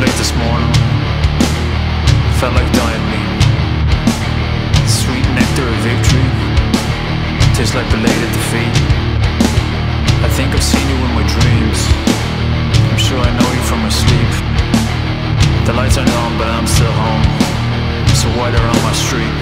late this morning. Felt like dying me. Sweet nectar of victory tastes like belated defeat. I think I've seen you in my dreams. I'm sure I know you from my sleep. The lights aren't on, but I'm still home. So why they're on my street?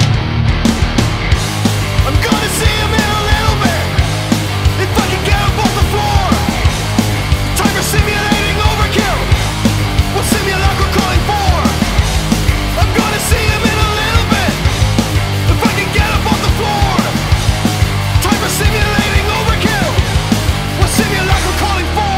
I'm gonna see him in a little bit. If I can get up off the floor. Time for simulating overkill. What simulacrum we're calling for? I'm gonna see him in a little bit. If I can get up off the floor. Time for simulating overkill. What simulacrum we're calling for?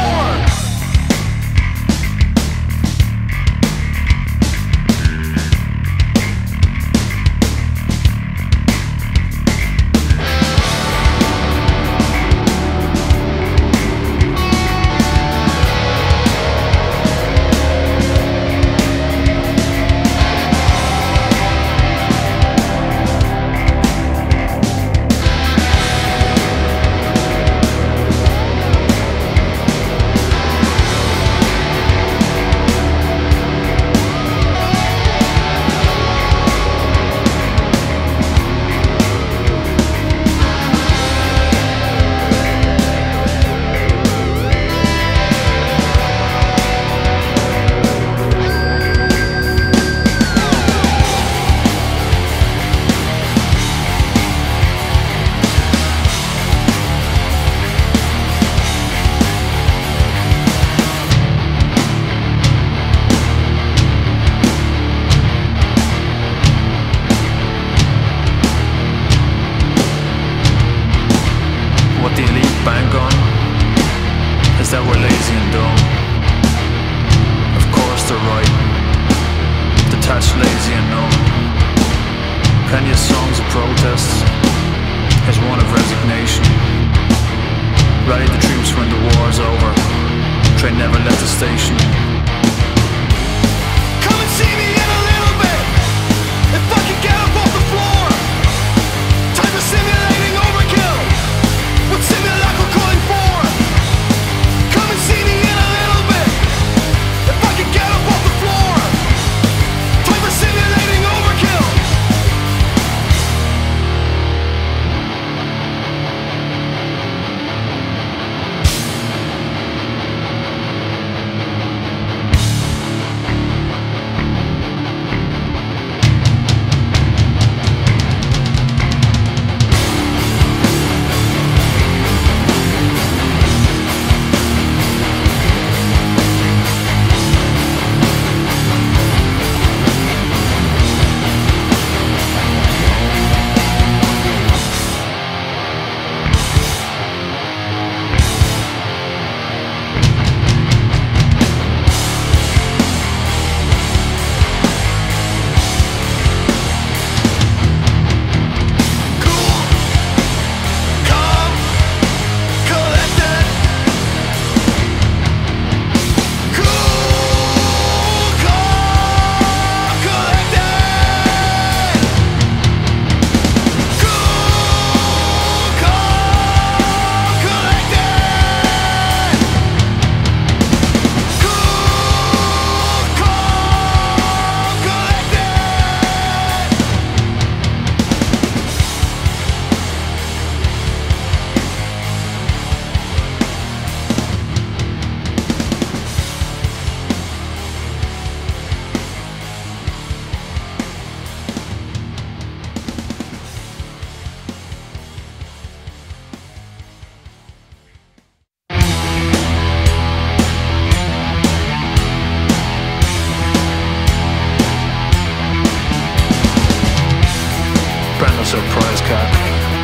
Surprise cock.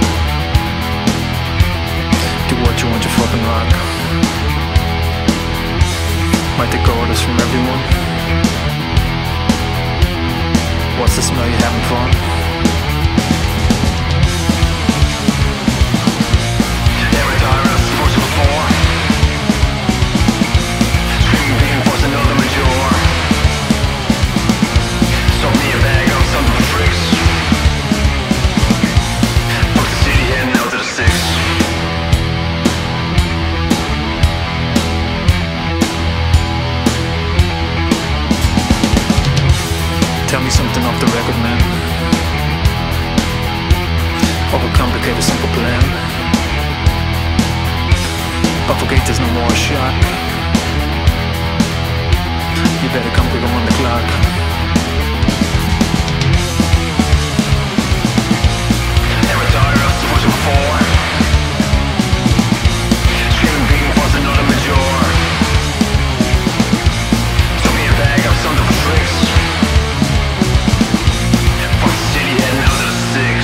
Do what you want, you fucking rock. Might take orders from everyone. What's the smell, you having fun? Every time I was before. Screaming being forced another major. Sold me a bag on something for freaks. Heading out to the six. me something off the record, man. Overcomplicate a simple plan. But forget there's no more shot. You better come quick, I'm on the clock. And retire us to what you before. Screaming being was another major. Took me a bag of something for tricks. Fuck the city heading out to the six.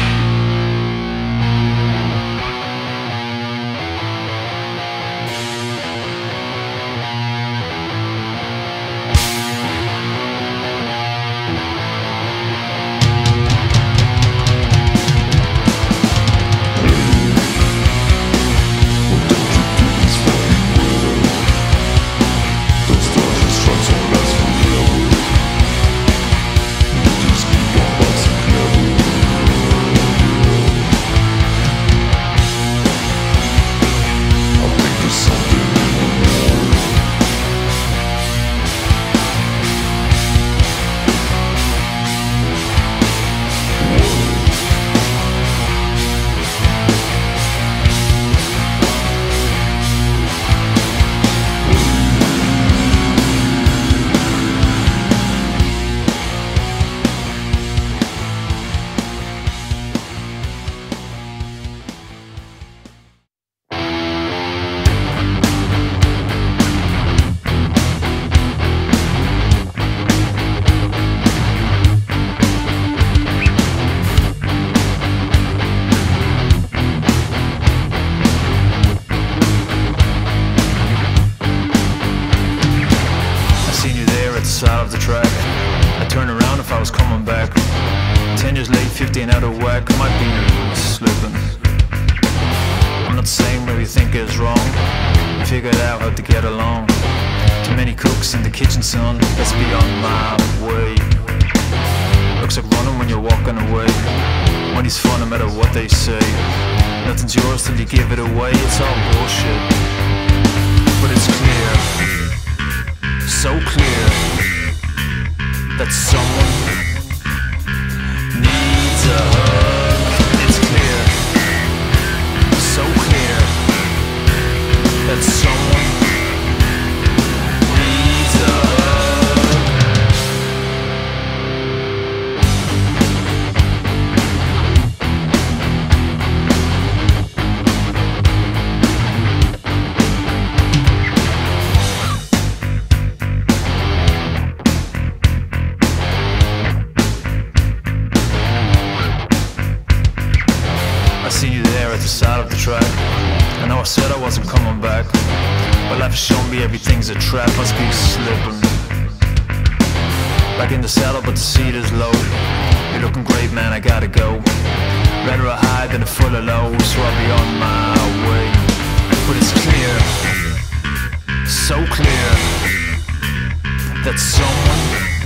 Side of the track, I'd turn around if I was coming back. 10 years late, 15 out of whack, might be slipping. I'm not saying what you think is wrong, figured out how to get along. Too many cooks in the kitchen, son, let's be on my way. Looks like running when you're walking away. Money's fun no matter what they say. Nothing's yours till you give it away, it's all bullshit. But it's clear, so clear, that someone needs a hug. It's clear, so clear, that someone needs a at the side of the track. I know I said I wasn't coming back, but life has shown me everything's a trap. Must be slipping back in the saddle, but the seat is low. You're looking great, man, I gotta go. Rather a high than a full of low, so I'll be on my way. But it's clear, so clear, that someone